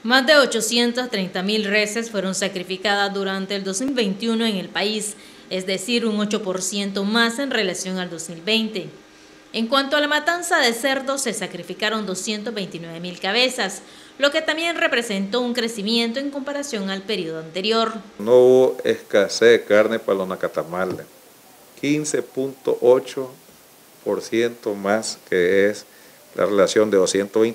Más de 830.000 reses fueron sacrificadas durante el 2021 en el país, es decir, un 8% más en relación al 2020. En cuanto a la matanza de cerdos, se sacrificaron 229.000 cabezas, lo que también representó un crecimiento en comparación al periodo anterior. No hubo escasez de carne para los nacatamales, 15.8% más, que es la relación de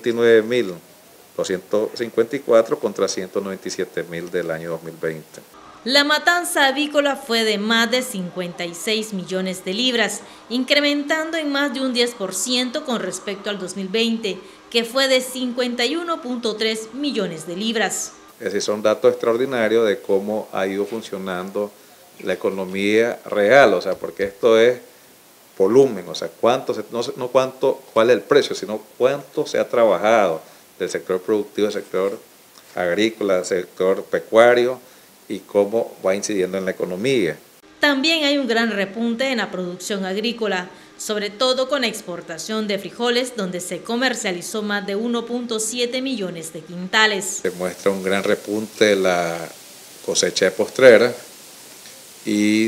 229.254 contra 197.000 del año 2020. La matanza avícola fue de más de 56 millones de libras, incrementando en más de un 10% con respecto al 2020, que fue de 51.3 millones de libras. Es decir, son datos extraordinarios de cómo ha ido funcionando la economía real, o sea, porque esto es volumen, o sea, cuál es el precio, sino cuánto se ha trabajado del sector productivo, del sector agrícola, del sector pecuario, y cómo va incidiendo en la economía. También hay un gran repunte en la producción agrícola, sobre todo con la exportación de frijoles, donde se comercializó más de 1.7 millones de quintales. Se muestra un gran repunte en la cosecha de postrera y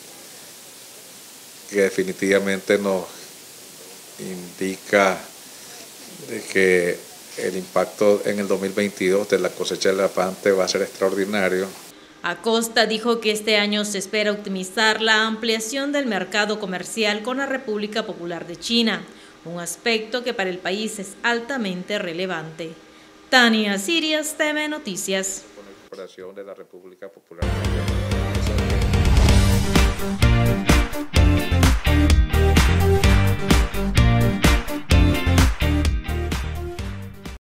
que definitivamente nos indica de que el impacto en el 2022 de la cosecha de elefante va a ser extraordinario. Acosta dijo que este año se espera optimizar la ampliación del mercado comercial con la República Popular de China, un aspecto que para el país es altamente relevante. Tania Sirias, TV Noticias. Con la recuperación de la República Popular.